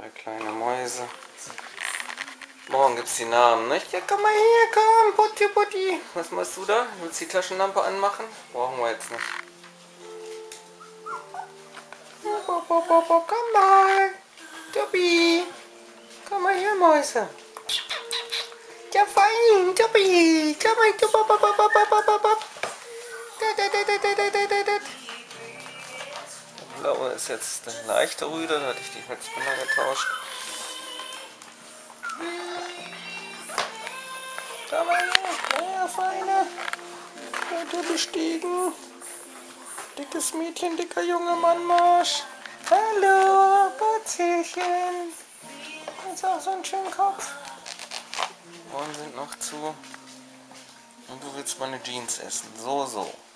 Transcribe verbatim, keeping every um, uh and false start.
Zwei kleine Mäuse. Morgen gibt's die Namen, nicht? Ja, komm mal her, komm, Putti, Putti. Was machst du da? Willst du die Taschenlampe anmachen? Brauchen wir jetzt nicht. Bo, bo, bo, bo, komm mal. Tobi. Komm mal her, Mäuse. Ja, fein, Tobi. Komm mal, Tobi, bo, bo, bo, bo, bo, bo, bo. Da, da, da, da, da, da, da, da. Der blaue ist jetzt der leichte Rüde, da hatte ich die Halsbänder getauscht. Komm mal her, ja, Feine. Weiter bestiegen. Dickes Mädchen, dicker junger Mann, Marsch. Hallo, Putzelchen. Hast auch so einen schönen Kopf. Ohren sind noch zu. Und du willst meine Jeans essen. So, so.